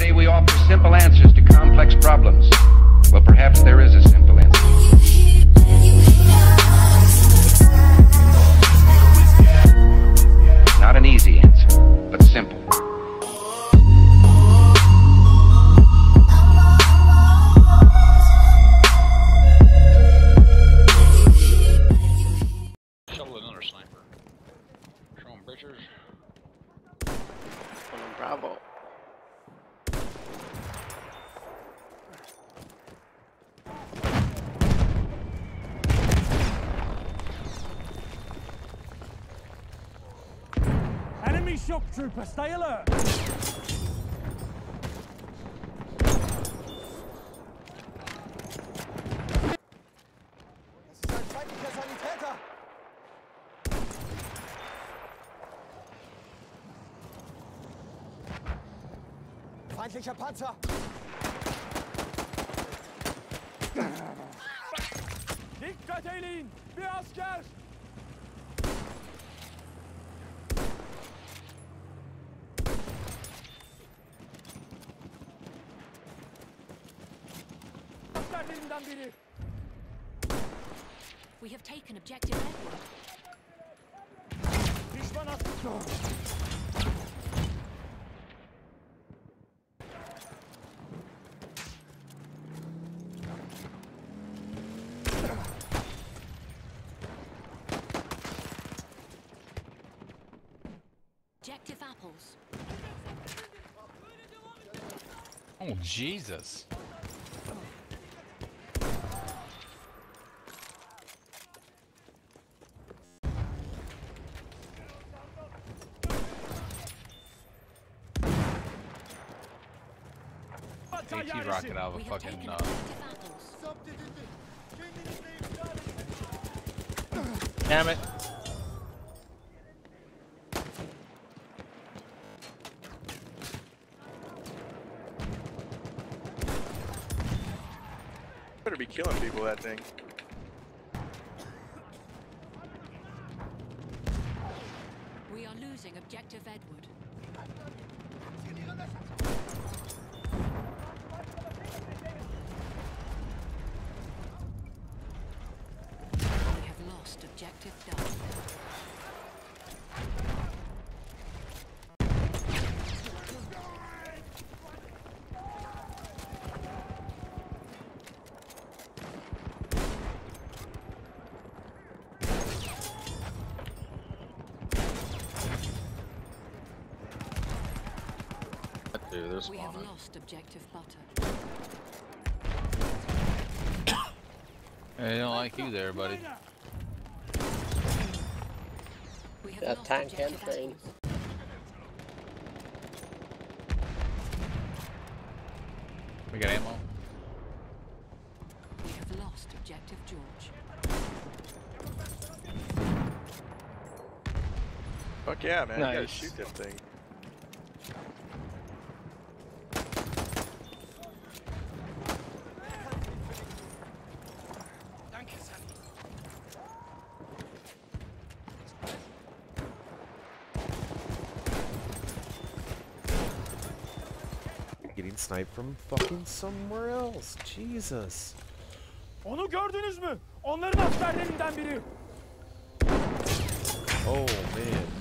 say we offer simple answers to complex problems. Well, perhaps there is a simple answer. Not an easy answer, but simple. Shovel another sniper. Showing Bridgers. Bravo. Enemy shock trooper, stay alert! Das ist ein feindlicher Sanitäter! Feindlicher Panzer! Dikkat edin! Bir asker! Askerlerinden biri! We have taken objective Edward. Düşman asker! Objective apples. Oh, Jesus. AT rocket out of a We have fucking, taken objective apples. Damn it. Better be killing people, that thing. We are losing objective Edward. We have lost objective Duff. Dude, there's We have one. lost objective Butter. They don't like you there, buddy. We have That lost tank and objective train. apples. We got ammo. We have lost objective George. Fuck yeah, man. You gotta Nice. shoot that thing. Getting sniped from fucking somewhere else. Jesus. Onu gördünüz mü? Onların askerlerinden biri! Oh man.